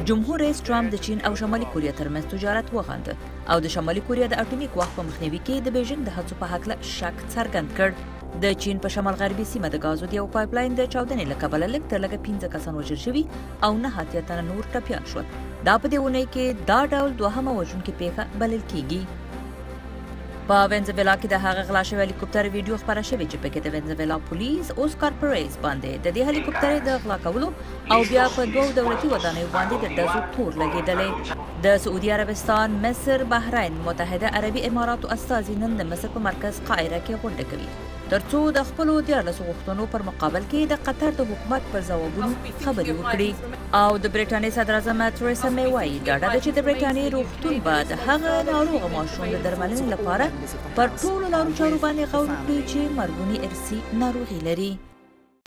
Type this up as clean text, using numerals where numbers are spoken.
جمهور رئیس ټرمپ د چین او شمالي کوریا ترمنځ تجارت وغنده او د شمالي کوریا د اټومي قوت په مخنیوي کې د بیژنګ د هڅو په هکله شک څرګند کړ. د چین په شمال غربي سیمه د غازو د یو پایپلاین د چاودنې له کبله لږ تر لږه 15 کسان وژل شوي او 9 تنه نور ټپیان شول. دا په دې اونۍ کې دا ډول دوهمه وژونکې پیښه بلل کیږي. په وینزویلا کې د هغه غلا شوی هلیکوپټر ویډیو خپره شوې چې پکې د وینزویلا پولیس اوسکار پریز باندې د دې هلیکوپټر د غلا کولو او بیا په دوه دولتي ودانیو باندې د ډزو تور لګېدلې. د سعودي عربستان، مصر، بحرین، متحده عربي اماراتو استازي نن د مصر په مرکز قاهره کې غونډه کوي ترڅو د خپلو 14 غوښتنو پر مقابل کې د قطر د حکومت پر ځوابونو خبرې وکړي. او د برېټانیا صدر اعظم تریسا می وایي ډاډه ده چې د برېټانیا روغتون به د هغه ناروغه ماشوم د درملنې لپاره پر ټولو لارو چارو باندې غور وکړي چې مرګوني ارثي ناروغي لري.